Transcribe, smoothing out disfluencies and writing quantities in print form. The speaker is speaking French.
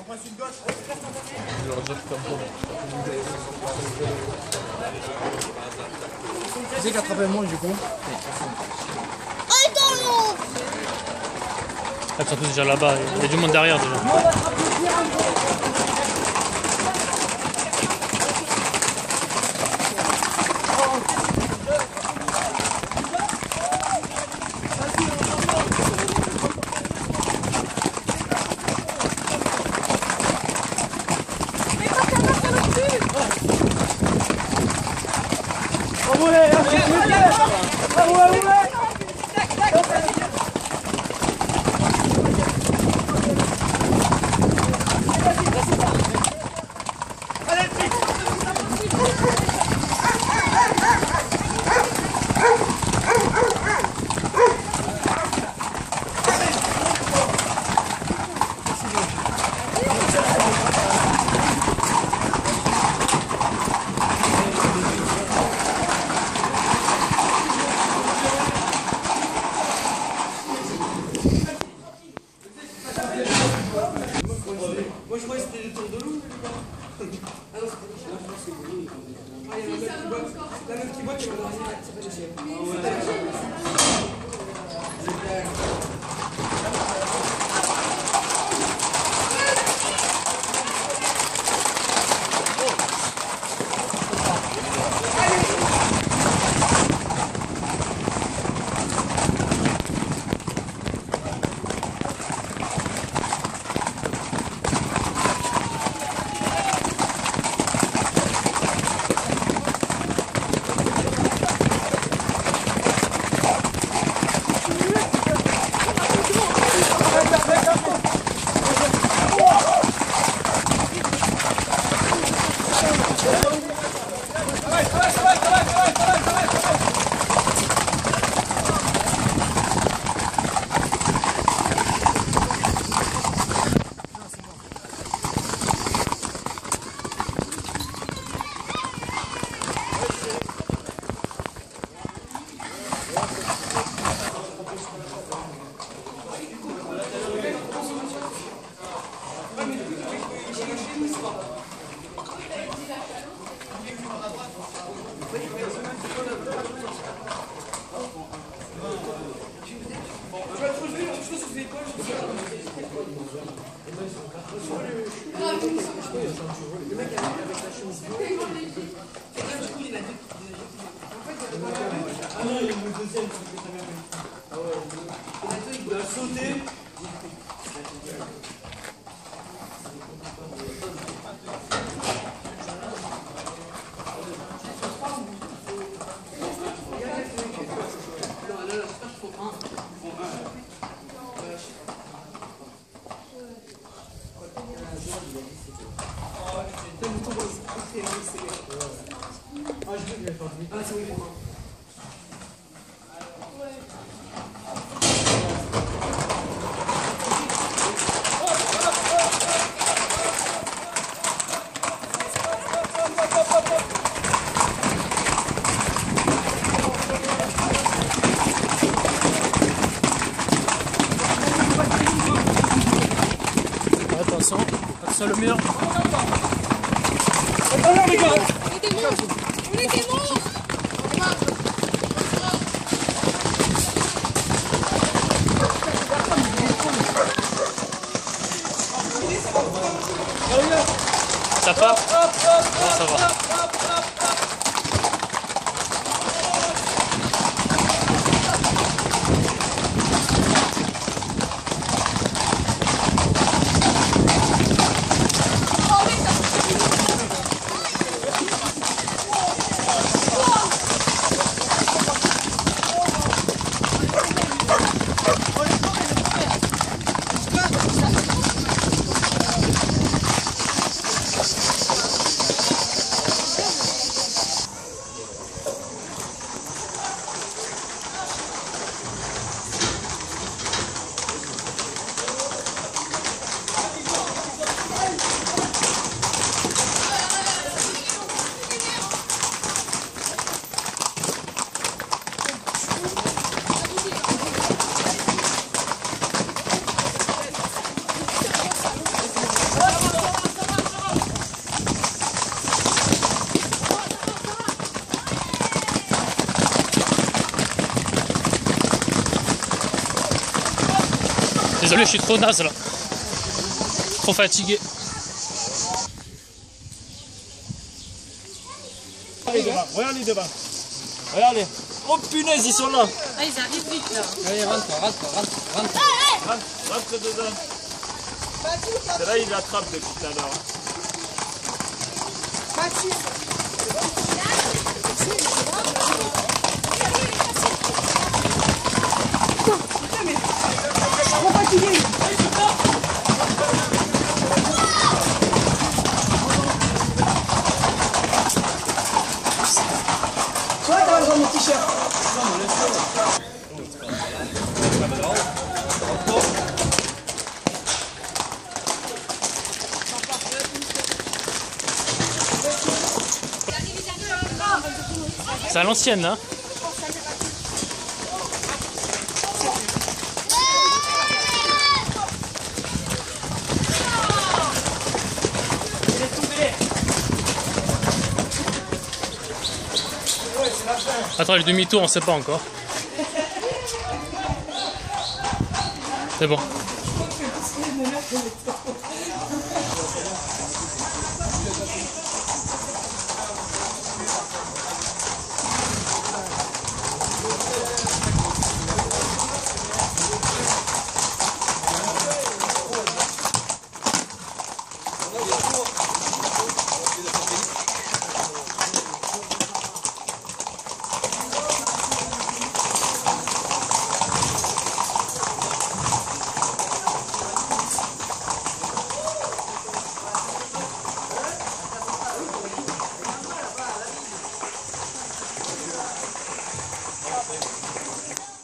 Je leur dire comme ça. Tu sais qu'attraper moi du coup. Ils sont tous déjà là-bas, il y a du monde derrière déjà. Moi je croyais que c'était le tour de loup. Ah non, c'est pas le Ah, il y a la meuf qui boit qui m'a donné ça s'appelle le chien. Le mec avec la chemise bleue. Ah non, il y a le deuxième. Ah ouais. Il a sauté. Attention, attention le mur. Oh non les gars, On est des morts. Ça part? Non, ça va. je suis trop naze là. Trop fatigué. Regardez devant. Regardez. Oh punaise, ils sont là. Ah, ils arrivent vite là. Allez, rentre. Rentre dedans. C'est là, il l'attrape depuis tout à l'heure. Toi, t'as raison, mon t-shirt. C'est à l'ancienne là. Attends, le demi-tour, on sait pas encore. C'est bon.